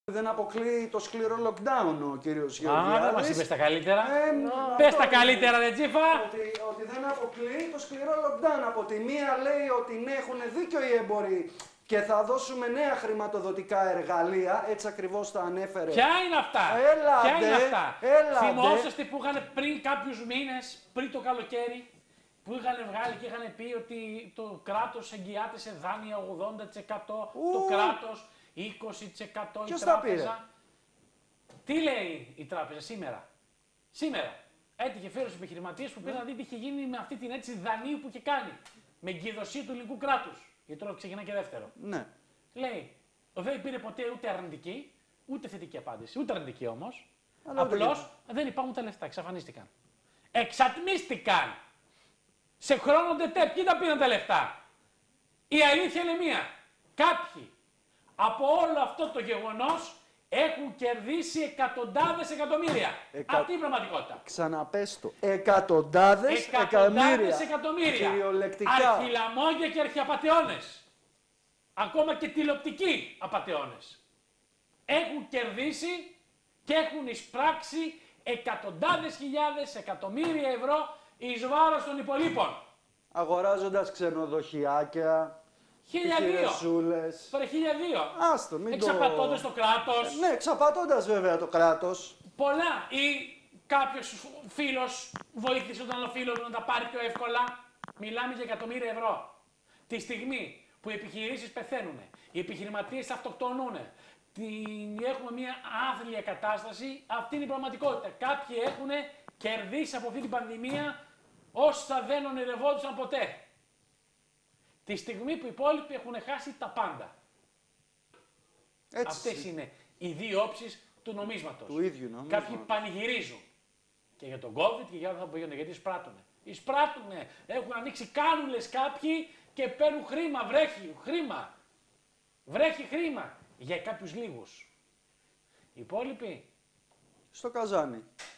Δεν αποκλείει το σκληρό lockdown ο κύριος Γεωργιάδης. Δεν μας είπες τα καλύτερα. Πες τα καλύτερα, ρε Τσίφα. Ότι δεν αποκλείει το σκληρό lockdown. Από τη μία λέει ότι ναι, έχουν δίκιο οι έμποροι και θα δώσουμε νέα χρηματοδοτικά εργαλεία. Έτσι ακριβώς τα ανέφερε. Ποια είναι αυτά. Έλατε, Ποια είναι αυτά. έλατε. Θυμόσαστε που είχαν πριν κάποιους μήνες, πριν το καλοκαίρι, που είχαν βγάλει και είχαν πει ότι το κράτος εγγυάται σε δάνεια 80%, το κράτος 20%, Ποιος η τα τράπεζα. Τι λέει η τράπεζα σήμερα. Σήμερα έτυχε φέρος επιχειρηματίες που πήραν να δει τι είχε γίνει με αυτή την έτσι δανείου που είχε κάνει. Με εγκυδοσία του ελληνικού κράτους. Γιατί τώρα ξεκινά και δεύτερο. Ναι. Λέει, δεν πήρε ποτέ ούτε αρνητική, ούτε θετική απάντηση. Ούτε αρνητική όμως. Αλλά Απλώς δεν υπάρχουν τα λεφτά, εξαφανίστηκαν. Εξατμίστηκαν. Σε χρόνο ντετέ, ποιοι τα πήραν τα λεφτά. Η αλήθεια είναι μία. Κάποιοι από όλο αυτό το γεγονός έχουν κερδίσει εκατοντάδες εκατομμύρια. Αυτή είναι η πραγματικότητα. Ξαναπες το. Εκατοντάδες εκατομμύρια. Κυριολεκτικά. Αρχιλαμόγια και αρχιαπατεώνες. Ακόμα και τηλεοπτικοί απατεώνες. Έχουν κερδίσει και έχουν εισπράξει εκατοντάδες χιλιάδες εκατομμύρια ευρώ εις βάρος των υπολείπων. Αγοράζοντας ξενοδοχιάκια, επιχειρησούλες. Τώρα 1.002. Άστο, μην εξαπατώντας το κράτος. Ναι, εξαπατώντας βέβαια το κράτος. Πολλά. Ή κάποιος φίλος βοήθησε τον άλλο φίλο του να τα πάρει πιο εύκολα. Μιλάμε για εκατομμύρια ευρώ. Τη στιγμή που οι επιχειρήσεις πεθαίνουν, οι επιχειρηματίες αυτοκτονούν, έχουμε μια άθλια κατάσταση, αυτή είναι η πραγματικότητα. Κάποιοι έχουν κερδίσει από αυτή την πανδημία όσα δεν ονειρευόντουσαν ποτέ. Τη στιγμή που οι υπόλοιποι έχουν χάσει τα πάντα. Αυτές είναι οι δύο όψεις του νομίσματος. Του ίδιου νομίσματος. Κάποιοι πανηγυρίζουν και για τον COVID και για όλα αυτά που γίνονται, γιατί εισπράττουνε. Εισπράττουνε, έχουν ανοίξει κάνουλες κάποιοι και παίρνουν χρήμα, βρέχει χρήμα. Βρέχει χρήμα για κάποιους λίγους. Οι υπόλοιποι στο καζάνι.